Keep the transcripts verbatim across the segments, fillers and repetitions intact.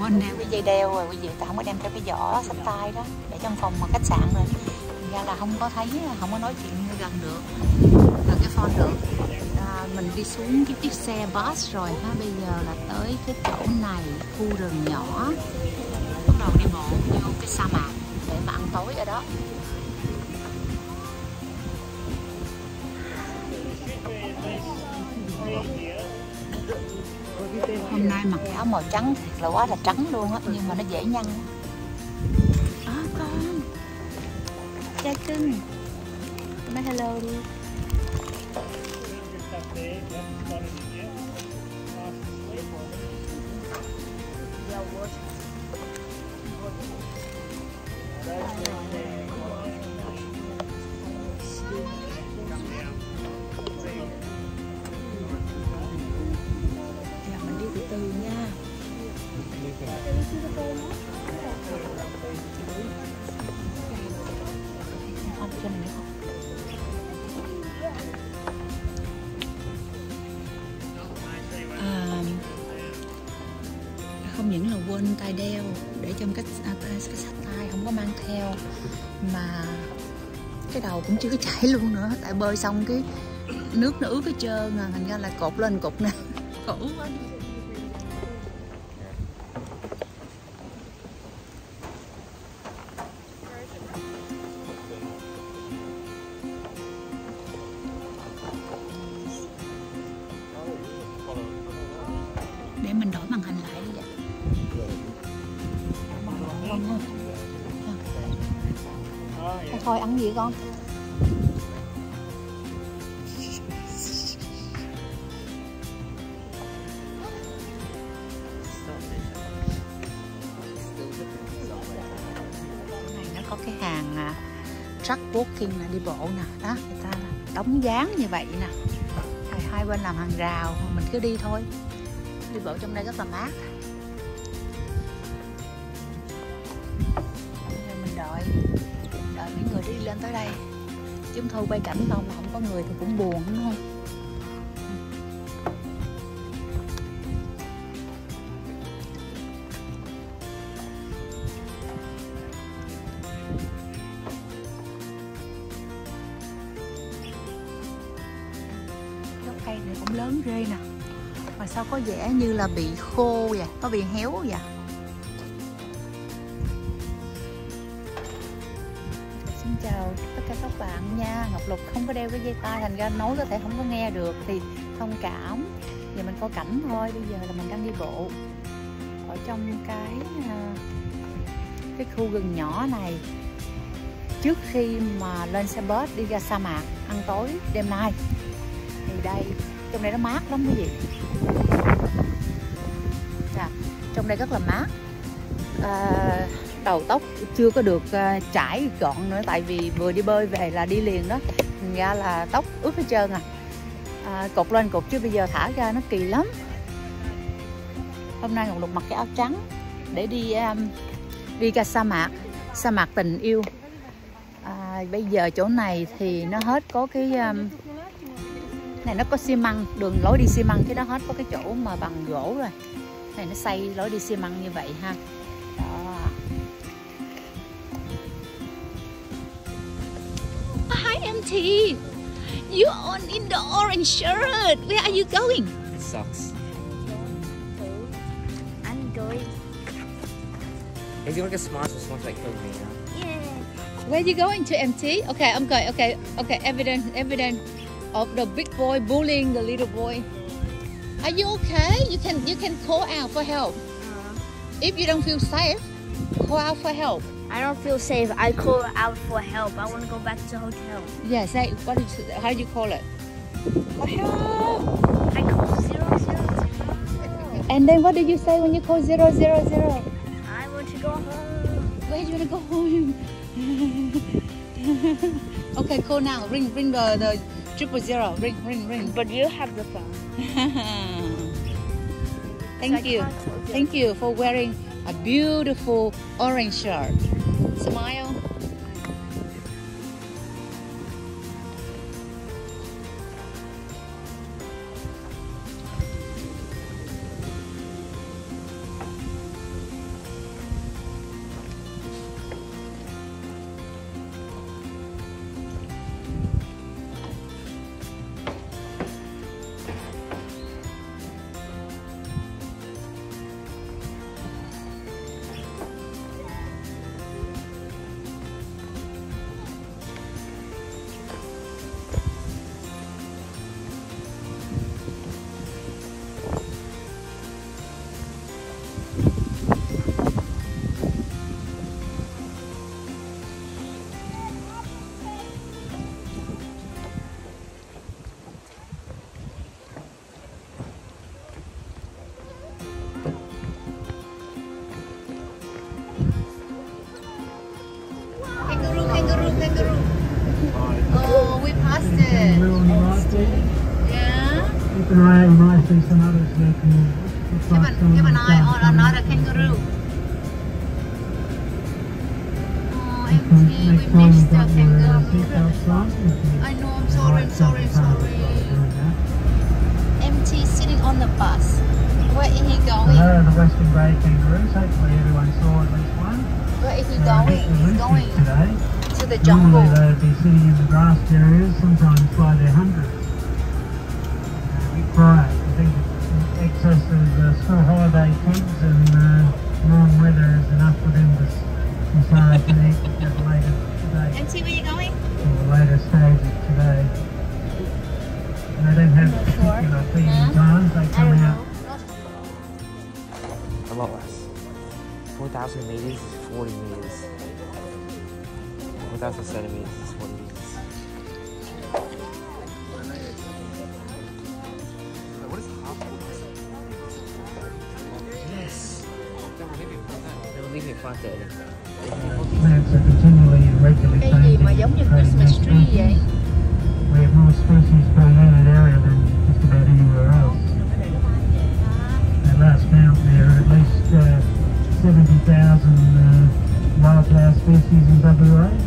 quên đeo cái dây đeo rồi, bây giờ ta không có đem theo cái giỏ xách tay đó để trong phòng mà khách sạn rồi, thành ra là không có thấy, không có nói chuyện gần được, gần cái phone được. À, mình đi xuống cái chiếc xe bus rồi ha, bây giờ là tới cái chỗ này, khu rừng nhỏ, bắt đầu đi bộ vô cái sa mạc để mà ăn tối ở đó. Hôm nay mặc cái áo màu trắng thiệt là quá là trắng luôn á, nhưng mà nó dễ nhăn. À, con cha cưng, nói hello đi. Giờ mình đi từ từ nha. Không cho mình không. À, không những là quên tay đeo để trong cái, à, cái sách tay không có mang theo, mà cái đầu cũng chưa có chảy luôn nữa, tại bơi xong cái nước nó ướt hết trơn à, thành ra là cột lên cục nè, khổ quá. Để mình đổi màn hình lại đi vậy. Thôi, thôi ăn gì con? Này nó có cái hàng truck walking là đi bộ nè, đó người ta đóng dáng như vậy nè, hai, hai bên làm hàng rào, mình cứ đi thôi. Đi bộ trong đây rất là mát. Giờ mình đợi đợi mấy người đi lên tới đây. Chúng thu quay cảnh không mà không có người thì cũng buồn đúng không? Gốc cây này cũng lớn ghê nè. Mà sao có vẻ như là bị khô vậy, có bị héo vậy. Xin chào tất cả các bạn nha. Ngọc Lục không có đeo cái dây tai, thành ra nói có thể không có nghe được thì thông cảm. Giờ mình coi cảnh thôi. Bây giờ là mình đang đi bộ ở trong cái cái khu rừng nhỏ này, trước khi mà lên xe bus đi ra sa mạc ăn tối đêm nay. Thì đây, trong đây nó mát lắm quý vị. Dạ, trong đây rất là mát. À, đầu tóc chưa có được uh, chải gọn nữa, tại vì vừa đi bơi về là đi liền đó, thành ra là tóc ướt hết trơn à. À, cột lên cột chứ bây giờ thả ra nó kỳ lắm. Hôm nay Ngọc Lục mặc cái áo trắng để đi um, đi ra sa mạc, sa mạc tình yêu. À, bây giờ chỗ này thì nó hết có cái um, này nó có xi măng, đường lối đi xi măng, chứ nó hết có cái chỗ mà bằng gỗ rồi. Này nó xây lối đi xi măng như vậy ha. Đó. Hi em tê, you on in the orange shirt. Where are you going? It sucks. I'm going. Is he like a sponsor? Smells like cocaine. Yeah. Where are you going to em tê? Okay, I'm going. Okay, okay. Evidence, evidence of the big boy bullying the little boy. Are you okay? You can you can call out for help. Uh, If you don't feel safe, call out for help. I don't feel safe. I call out for help. I want to go back to the hotel. Yeah, say what is how do you call it? For help. I call zero zero zero. And then what do you say when you call zero zero zero? I want to go home. Where do you want to go home? Okay, call now. Ring ring the the triple zero. Ring ring ring. But you have the phone. Thank you. Thank you for wearing a beautiful orange shirt. Smile. Keep an, keep an eye on another kangaroo. Oh, empty. We missed the kangaroo. I know. I'm sorry. I'm sorry. I'm sorry. Empty, sitting on the bus. Where is he going? Hello, the Western Grey kangaroos. Hopefully everyone saw at least one. Where is he Uh, going? this is He's going today. to the jungle. Normally they'd be sitting in the grass areas, sometimes by their hundreds. Uh, we quiet. I think excess of uh, school holiday kids and uh, warm weather is enough for them to decide to eat at a later today. Empty, where you going? Or a later stage of today. And they don't have I'm not sure. particular feeding Huh? times. They I come don't out. know. A lot less. four thousand meters is forty meters. four thousand centimeters is forty meters. What is half? Yes. They will leave me at five thirty. Plants are continually and regularly Cái gì mà giống như Christmas tree vậy? We have more species per unit area than just about anywhere else. At last count, there are at least uh, seventy thousand uh, wildflower species in W A.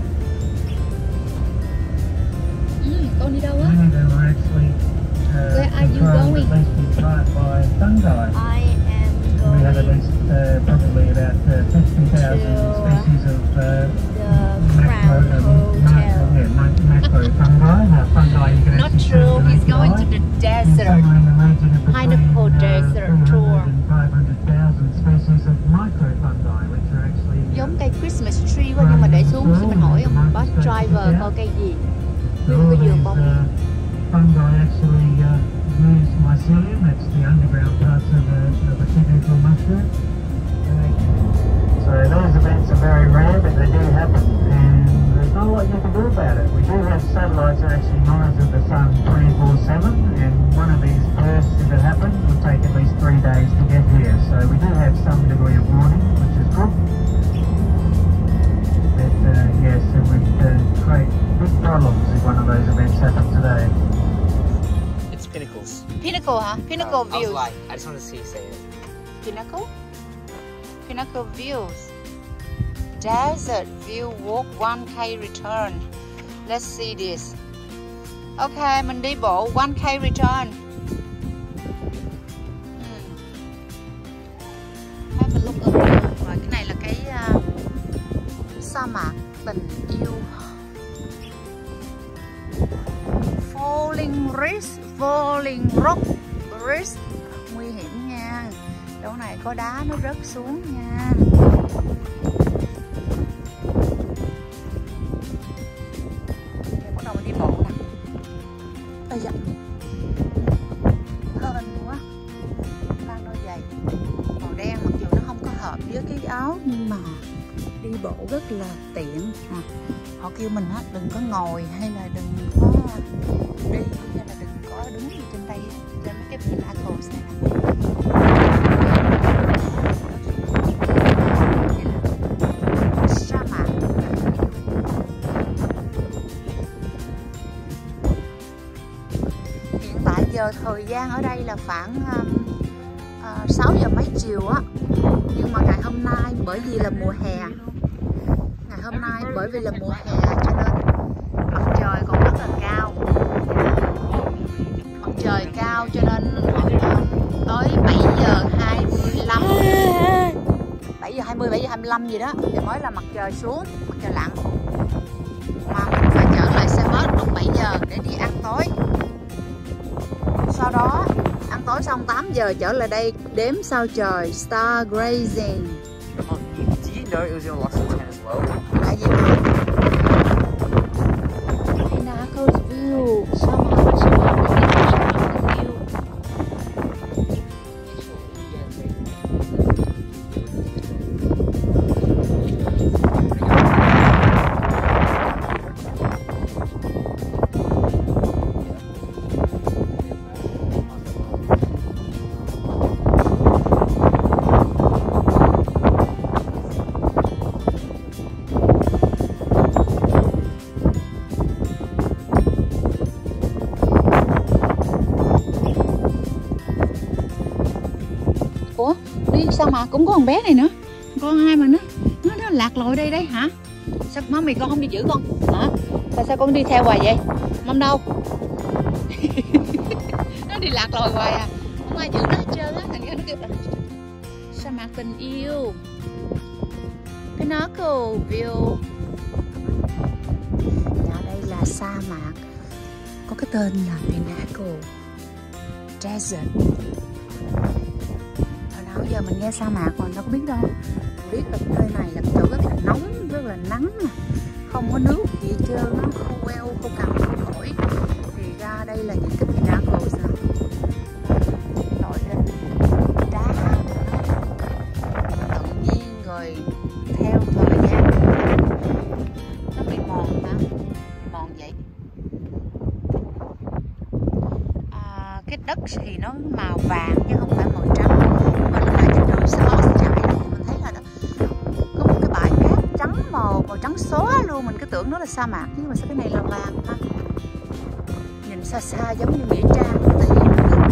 Ừ, con đi đâu á? Many of them are actually uh, Where are you controlled going? at least in part by fungi. I am We have at going least uh, probably about uh, fifty thousand To- species of uh, the macro, Crown um, macro, Hotel. yeah, ma- macro fungi. Now, fungi you can Not actually true. see He's the going to naked the eye. And desert. somewhere in the region of Pineapple between, uh, desert three hundred tour. and five hundred thousand species of micro fungi, which are actually uh, Giống cây Christmas tree quá, nhưng mà để xuống thì mình hỏi ông bus driver coi cây gì. so Ví dụ all cái these vườn bông. uh, fungi actually uh, use mycelium. That's the underground parts of a, of a typical mushroom. So those events are very rare, but they do happen, and there's not a lot you can do about it. We do have satellites that actually monitor the sun twenty-four seven, and one of these bursts, if it happens, will take at least three days to get here. So we do have some degree of warning, which is good. But uh, yes, it would uh, create big problems if one of those events happened today. It's pinnacles. Pinnacle hả? Pinnacle Um, I was views. like, I just want to see you say it. Pinnacle? Pinnacle views. Desert view walk one K return. Let's see this. Ok, mình đi bộ one K return. Hmm. Have a look around. Rồi cái này là cái uh, sa mạc tình yêu. Falling risk, falling rock risk. Nguy hiểm nha. Chỗ này có đá nó rớt xuống nha. Để bắt đầu mình đi bộ nè. Bây giờ hơn quá. Mang đôi giày màu đen, mặc dù nó không có hợp với cái áo nhưng mà đi bộ rất là tiện. À, họ kêu mình á đừng có ngồi hay là đừng có đi hay là đừng có đứng gì trên đây á, trên mấy cái pinnacles này nè. Sa mạc. Hiện tại giờ thời gian ở đây là khoảng um, uh, sáu giờ mấy chiều á, nhưng mà ngày hôm nay bởi vì là mùa hè, ngày hôm nay bởi vì là mùa hè cho nên mặt trời còn rất là cao, mặt trời cao cho nên tới bảy giờ hai mươi lăm, bảy giờ hai mươi, bảy giờ hai mươi lăm gì đó thì mới là mặt trời xuống, mặt trời lặn. Mà mình phải trở lại xe bus lúc bảy giờ để đi ăn tối. Sau đó ăn tối xong tám giờ trở lại đây đếm sao trời, star gazing. Oh, you, did you know it was in Lost in ten as well? Tại vì Pinnacles view, sao mà sao mà view. Ủa, đi sa mạc cũng có con bé này nữa. Con hai mà nó nó, nó lạc lội đây đấy hả? Sao má mày con không đi giữ con hả? Tại sao con đi theo hoài vậy? Mâm đâu? Nó đi lạc lội hoài à, không ai giữ nó hết trơn á, thành ra nó kêu là sa mạc tình yêu. Pinnacle. Ở đây là sa mạc, có cái tên là Pinnacle Desert. Hồi nào giờ mình nghe sa mạc mà đâu có biết đâu. Mình biết là nơi này là chỗ rất là nóng, rất là nắng, không có nước gì hết trơn, nó khô queo, khô cằn, khô cỗi. Thì ra đây là những cái Pinnacles nè, nổi lên đá tự nhiên rồi theo thời gian nó bị mòn hả? Mòn vậy. À, cái đất thì nó màu vàng chứ không phải màu trắng, mà nó là trên đường Salt chảy thì mình thấy là có một cái bãi cát trắng màu màu trắng xóa luôn, mình cứ tưởng nó là sa mạc nhưng mà sao cái này là vàng ha. Nhìn xa xa giống như nghĩa trang tại vì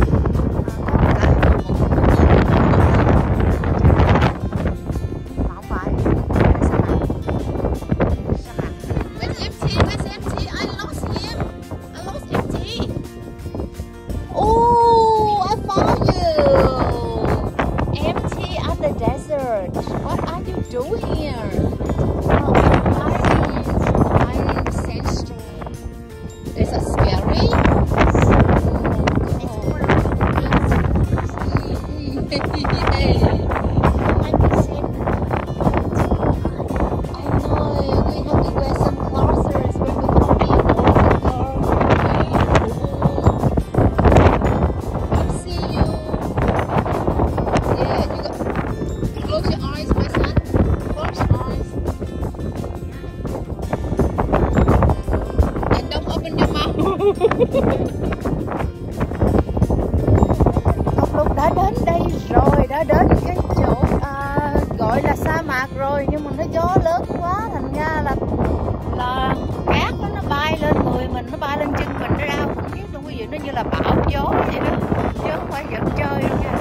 Ngọc Lục đã đến đây rồi, đã đến cái chỗ à, gọi là sa mạc rồi, nhưng mà nó gió lớn quá thành ra là là cát đó, nó bay lên người mình, nó bay lên chân mình, nó đau không biết luôn, cái gì nó như là bão gió vậy đó, chứ không phải giỡn chơi đâu nha.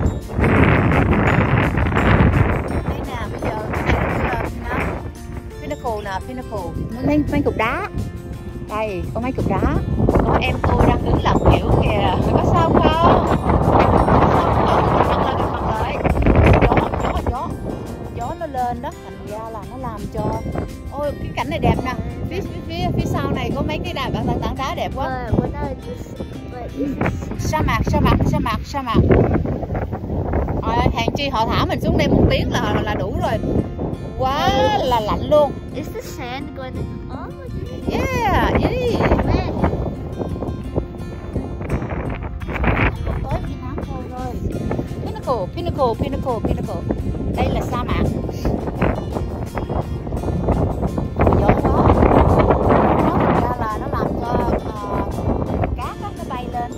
Đây nè, bây giờ nè, Pinnacle nè, Pinnacle, mấy mấy cục đá. Đây, có mấy cục đá. Có em tôi đang đứng làm kiểu kìa. Có sao không? Mặt lại, gió, gió, gió. Gió nó lên đó, thành ra là nó làm cho. Ôi, cái cảnh này đẹp nè. Phía phía phía, phía sau này có mấy cái đá tảng tảng đá đẹp quá. Sa mạc, sa mạc, sa mạc, sa mạc. Rồi, hàng chi họ thả mình xuống đây một tiếng là là đủ rồi. Quá là lạnh luôn. Is the sand going up? Yeah, yeah. Tới Pinnacle rồi. Pinnacle, Pinnacle, Pinnacle, Pinnacle. Đây là sa mạc. Gió quá. Nó thành ra là nó làm cho uh, cát đó, nó bay lên.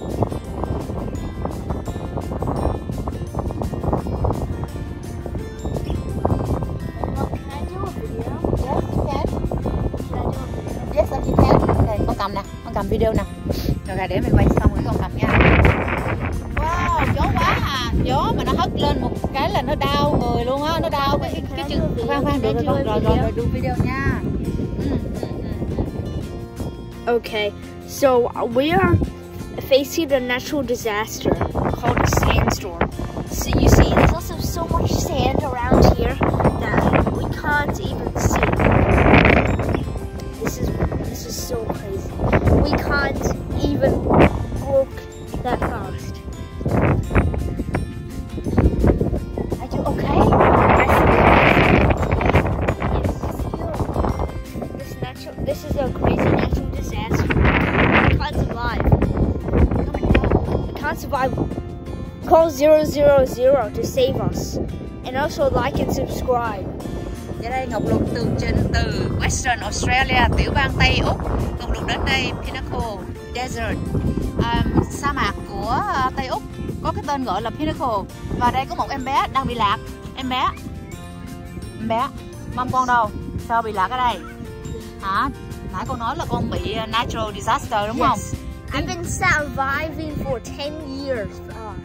Cầm nè, con cầm video nè. Rồi để mình quay xong rồi con cầm nha. Wow, gió quá à. Gió mà nó hất lên một cái là nó đau người luôn á, nó đau cái cái chân. Khoan khoan được rồi con, rồi rồi rồi đu video nha. Okay, so we are facing a natural disaster called a sandstorm. So you see, there's also so much sand around here that we can't even see. This is this is so crazy. We can't even walk that fast. Are you okay? Yes. This natural. This is a crazy natural disaster. We can't survive. We can't survive. Call zero zero zero to save us, and also like and subscribe. Giờ đây Ngọc Lục tường trình từ Western Australia, tiểu bang Tây Úc. Ngọc Lục đến đây Pinnacle Desert, um, sa mạc của uh, Tây Úc, có cái tên gọi là Pinnacle. Và đây có một em bé đang bị lạc. Em bé, em bé, mâm con đâu? Sao bị lạc ở đây? Hả? Nãy con nói là con bị natural disaster đúng không? Yes. I've been surviving for ten years. Oh.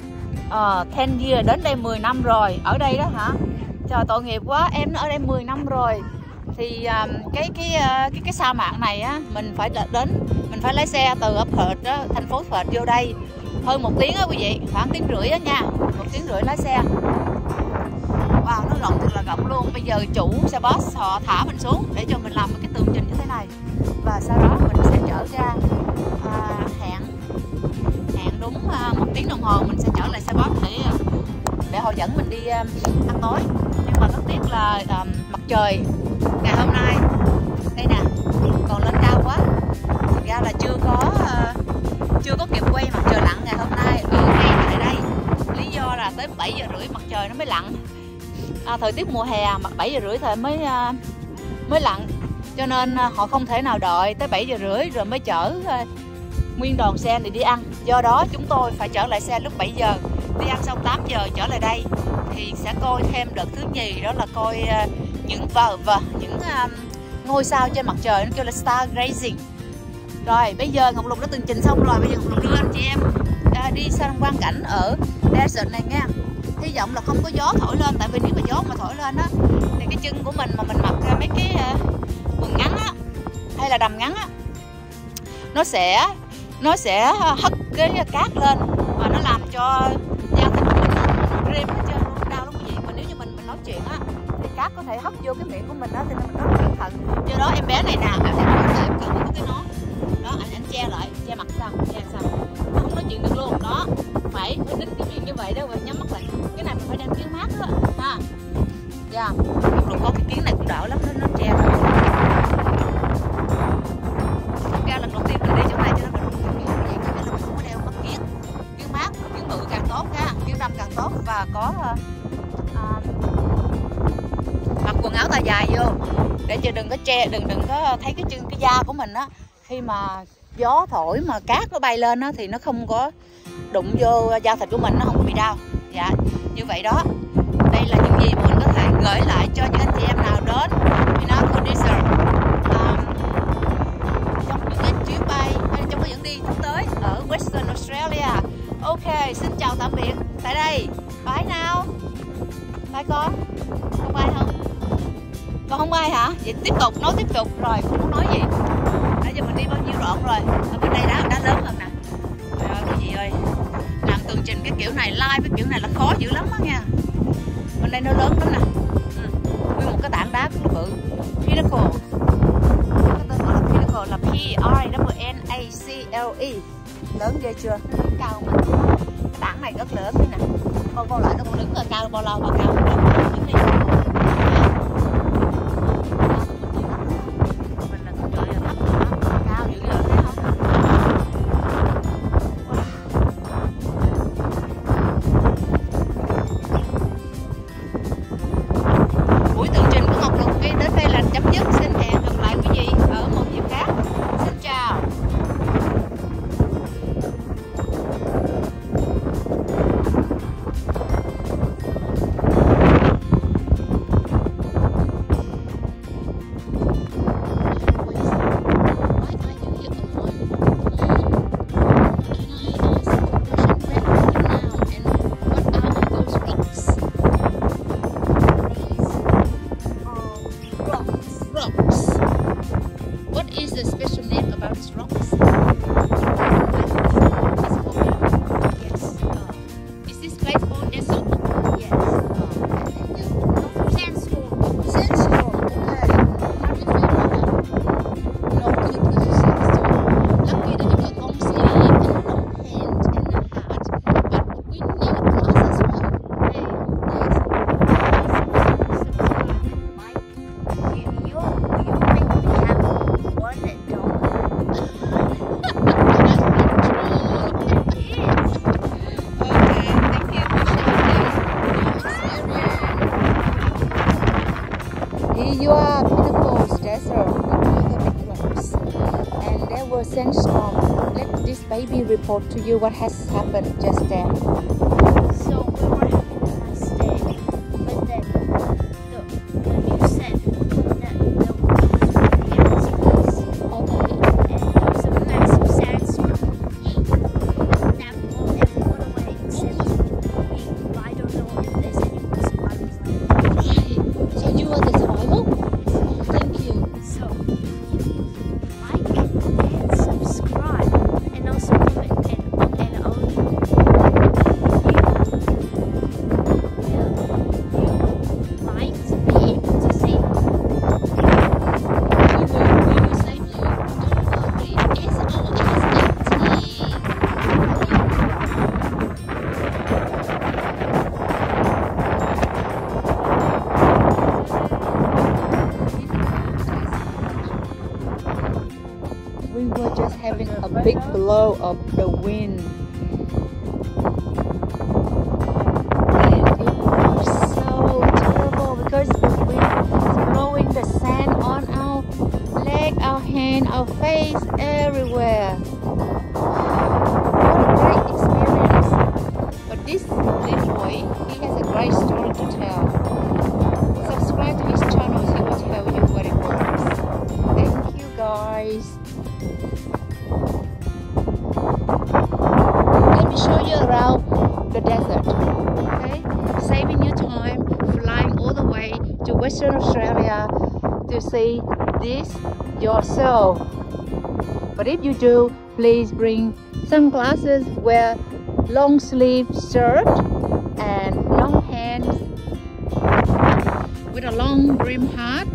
Ờ, ten year, đến đây mười năm rồi. Ở đây đó hả? Trời, tội nghiệp quá, em nó ở đây mười năm rồi. Thì um, cái cái uh, cái cái sa mạc này á, mình phải đến, mình phải lái xe từ ở Perth đó, thành phố Perth vô đây hơn một tiếng á quý vị, khoảng tiếng rưỡi á nha, một tiếng rưỡi lái xe. Wow, nó rộng thật là rộng luôn. Bây giờ chủ xe bus họ thả mình xuống để cho mình làm một cái tường trình như thế này, và sau đó mình sẽ chở ra à, hẹn hẹn đúng à, một tiếng đồng hồ mình sẽ trở lại xe bus để để họ dẫn mình đi um, ăn tối. Nhưng mà rất tiếc là um, mặt trời ngày hôm nay đây nè còn lên cao quá, thực ra là chưa có uh, chưa có kịp quay mặt trời lặn ngày hôm nay ở ngay tại đây. Lý do là tới bảy giờ rưỡi mặt trời nó mới lặn. À, thời tiết mùa hè mặt bảy giờ rưỡi thôi mới uh, mới lặn, cho nên uh, họ không thể nào đợi tới bảy giờ rưỡi rồi mới chở uh, nguyên đoàn xe này đi ăn. Do đó chúng tôi phải trở lại xe lúc bảy giờ, đi ăn xong tám giờ trở lại đây thì sẽ coi thêm đợt thứ nhì, đó là coi uh, những vờ và những uh, ngôi sao trên mặt trời, nó kêu là star gazing. Rồi bây giờ Ngọc Lục đã từng trình xong rồi, bây giờ Ngọc Lục đưa anh chị em uh, đi sang quang cảnh ở desert này nha. Hy vọng là không có gió thổi lên, tại vì nếu mà gió mà thổi lên á thì cái chân của mình mà mình mặc mấy cái uh, quần ngắn á hay là đầm ngắn á, nó sẽ nó sẽ hất cái cát lên và nó làm cho da thịt của mình nó rêm hết trơn luôn, đau lắm quý vị. Mà nếu như mình mình nói chuyện á thì cát có thể hất vô cái miệng của mình đó, cho nên mình rất là cẩn thận. Do đó em bé này nè, em sẽ cần có cái nón đó, anh anh che lại, che mặt sao, che sao, nó không nói chuyện được luôn đó, phải phải đính cái miệng như vậy đó và nhắm mắt lại. Cái này mình phải đem kiến mát đó ha. Dạ, yeah. Lúc có cái kiến này cũng đỡ lắm, nó nó che rồi. Thật ra lần đầu tiên mình đi chỗ này cho nên mình không hiểu gì, cho nên là mình không có đeo mắt kiến, kiến mát, kiến bự càng tốt nha, kiến đâm càng tốt, và có uh, uh, mặc quần áo tay dài vô để cho đừng có che, đừng đừng có thấy cái chân cái da của mình á, khi mà gió thổi mà cát nó bay lên á thì nó không có đụng vô da thịt của mình, nó không có bị đau. Dạ, như vậy đó. Đây là những gì mà mình có thể gửi lại cho những anh chị em nào đến Indonesia um, trong những cái chuyến bay hay trong cái những đi sắp tới ở Western Australia. Ok, xin chào tạm biệt tại đây. Bye nào. Bye con. Không bye không? Con không bye hả? Vậy tiếp tục, nói tiếp tục. Rồi, không muốn nói gì. Nãy giờ mình đi bao nhiêu đoạn rồi? Ở bên đây đá, đá lớn hơn nè. Trời ơi, cái gì ơi. Làm tường trình cái kiểu này, live cái kiểu này là khó dữ lắm đó nha. Bên đây nó lớn lắm nè. Ừ. Nguyên một cái tảng đá rất là bự. Pinnacle. Cái tên gọi là Pinnacle là P I N N A C L E. Lớn ghê chưa? Cao mà. Cái tảng này rất lớn đây nè. Con con lại nó còn đứng ở cao bao lâu mà cao. Đứng đi. Mình là con trời thấp mà. Cao dữ vậy thấy không? Buổi tường trình của Ngọc Lục đến đây là chấm dứt. Xin hẹn gặp lại quý vị ở một dịp khác. Xin chào. You are Pinnacle's desert with the big rocks, and there was sandstorm. Let this baby report to you what has happened just then. So we were having a nice day, but then the, the news said that the water was running out of place. Okay. And there was a massive sandstorm that blew everyone away except blow of the wind. And it was so terrible because the wind is blowing the sand on our leg, our hand, our face, everywhere. What a great experience. But this little boy, he has a great story to tell. Subscribe to his channel, he will tell you what it was. Thank you guys. Let me show you around the desert. Okay? Saving you time, flying all the way to Western Australia to see this yourself. But if you do, please bring sunglasses, wear long sleeve shirt and long hands with a long brim hat.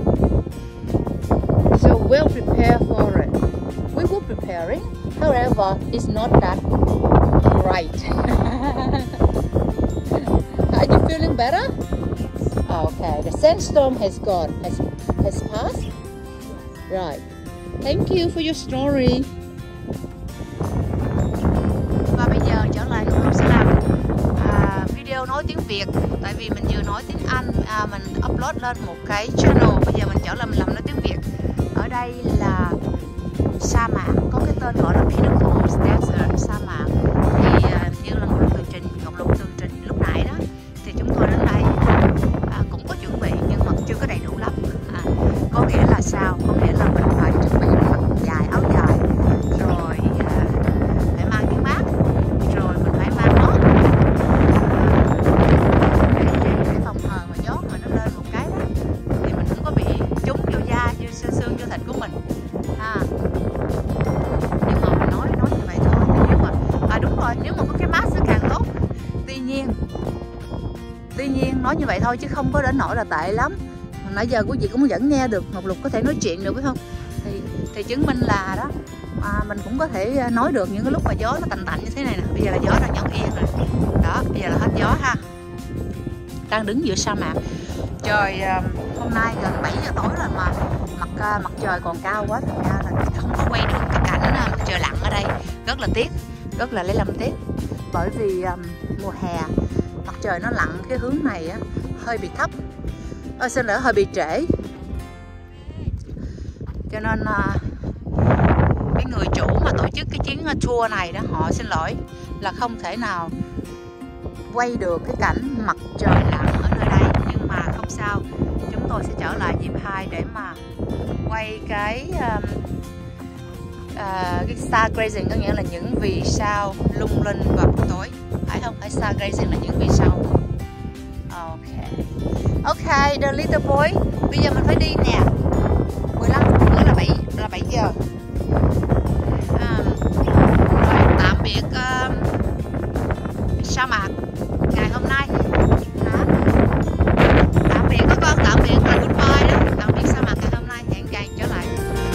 So well prepared for it. We were preparing, however, it's not that right. Are you feeling better? Okay, the sandstorm has gone, has, has passed? Right. Thank you for your story. Và bây giờ trở lại Ngọc sẽ làm à, video nói tiếng Việt. Tại vì mình vừa nói tiếng Anh, à, mình upload lên một cái channel. Bây giờ mình trở lại mình làm nói tiếng Việt. Ở đây là sa mạc, có cái tên gọi là Pinnacles Desert, sa mạc. Thì à, như là Ngọc Lục tường trình, Ngọc Lục tường trình lúc nãy đó, thì chúng tôi đến đây à, cũng có chuẩn bị nhưng mà chưa có đầy đủ lắm. À, có nghĩa là sao? Có nghĩa là mình phải chuẩn bị mặc dài, áo dài, rồi à, phải mang cái mát, rồi mình phải mang nón để để phòng hờ mà gió mà nó lên một cái đó thì mình không có bị trúng vô da, vô xương, vô thịt của mình. À, nhưng mà mình nói nói như vậy thôi. Nếu mà à đúng rồi, nếu mà có cái mask sẽ càng tốt. Tuy nhiên, tuy nhiên nói như vậy thôi chứ không có đến nỗi là tệ lắm. Nãy giờ quý vị cũng vẫn nghe được Ngọc Lục có thể nói chuyện được phải không? Thì thì chứng minh là đó, à, mình cũng có thể nói được những cái lúc mà gió nó tành tạnh như thế này nè. Bây giờ là gió đã nhón yên rồi. Đó, bây giờ là hết gió ha. Đang đứng giữa sa mạc. Trời hôm nay gần bảy giờ tối rồi mà mặt mặt trời còn cao quá, thành ra là không có quay được cái cảnh mặt trời lặn ở đây. Rất là tiếc, rất là lấy làm tiếc. Bởi vì um, mùa hè mặt trời nó lặn cái hướng này á, hơi bị thấp. Ơ xin lỗi, hơi bị trễ. Cho nên uh, cái người chủ mà tổ chức cái chuyến tour này đó, họ xin lỗi là không thể nào quay được cái cảnh mặt trời lặn ở nơi đây. Nhưng mà không sao, chúng tôi sẽ trở lại dịp hai để mà quay cái um, uh, cái stargazing, có nghĩa là những vì sao lung linh vào buổi tối, phải không? Phải stargazing là những vì sao. Ok, ok, the little boy. Bây giờ mình phải đi nè. mười lăm phút nữa là bảy là bảy giờ. À, rồi tạm biệt uh, sa mạc ngày hôm nay. Hả? Tạm biệt các con, tạm biệt là goodbye đó. Tạm biệt sa mạc ngày hôm nay. Hẹn ngày trở lại.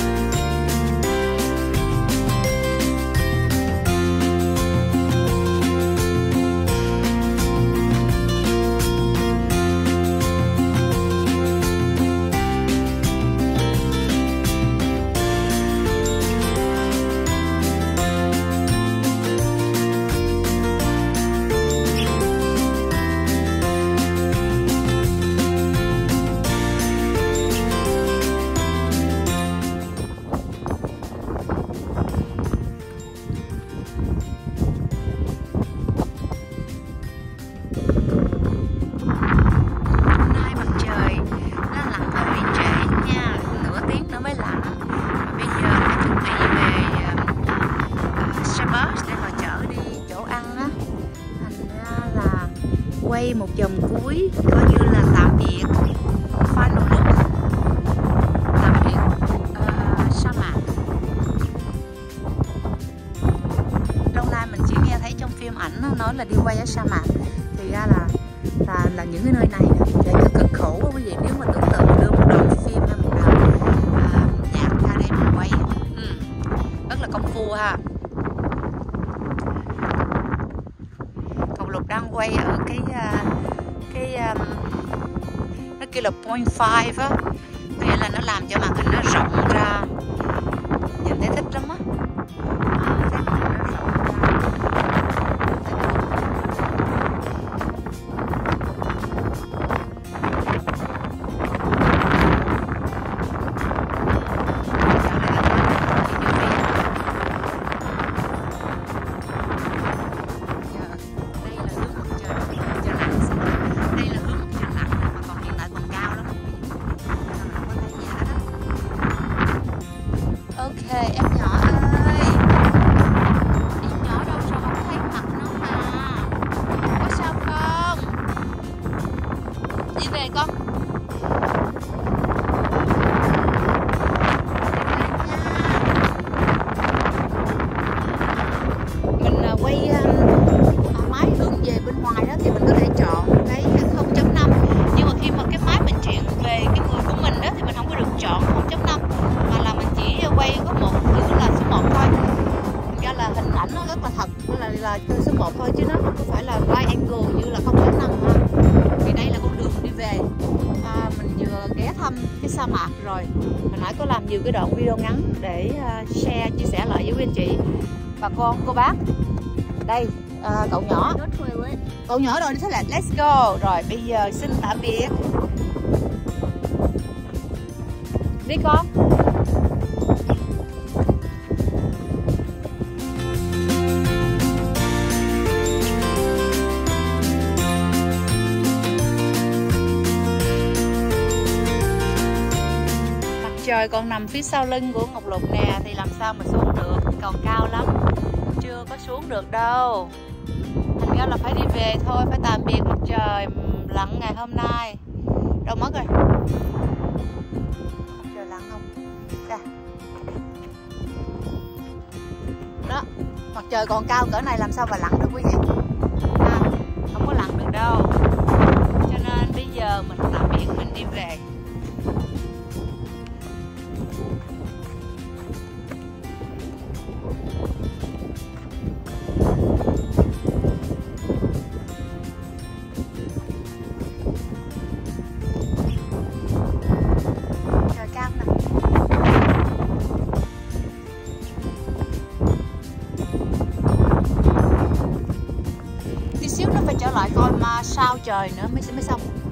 Quay một vòng cuối coi như là tạm biệt, final look, tạm biệt uh, sa mạc. Lâu nay mình chỉ nghe thấy trong phim ảnh nó nói là đi quay ở sa mạc, thì ra là là, là những cái nơi này để cho cực khổ quá quý vị. Nếu mà tưởng tượng đưa một đoạn phim hay một đoạn uh, nhạc ra đây mình quay, ừ, rất là công phu ha. Lục đang quay ở cái cái um, nó kêu là point five á, nghĩa là nó làm cho màn hình nó rộng ra, nhìn thấy thích lắm á. À, có thể chọn cái không chấm năm, nhưng mà khi mà cái máy mình chuyển về cái người của mình đó thì mình không có được chọn không chấm năm, mà là mình chỉ quay có một chữ là số một thôi. Thành ra là hình ảnh nó rất là thật, là là số một thôi chứ nó không có phải là right angle như là không chấm năm ha. Vì đây là con đường đi về. À, mình vừa ghé thăm cái sa mạc rồi. Hồi nãy có làm nhiều cái đoạn video ngắn để uh, share, chia sẻ lại với quý anh chị, bà con, cô bác. Đây, uh, cậu nhỏ. Cậu nhỏ rồi, thế là let's go. Rồi bây giờ xin tạm biệt. Đi con. Trời còn nằm phía sau lưng của Ngọc Lục nè, thì làm sao mà xuống được, còn cao lắm, chưa có xuống được đâu. Thành ra là phải đi về thôi, phải tạm biệt mặt trời lặn ngày hôm nay. Đâu mất rồi? Mặt trời lặn không? Kìa. Đó, mặt trời còn cao cỡ này làm sao mà lặn được quý vị? À, không có lặn được đâu. Cho nên bây giờ mình tạm biệt, mình đi về. Xíu nó phải trở lại coi mà sao trời nữa mới mới xong.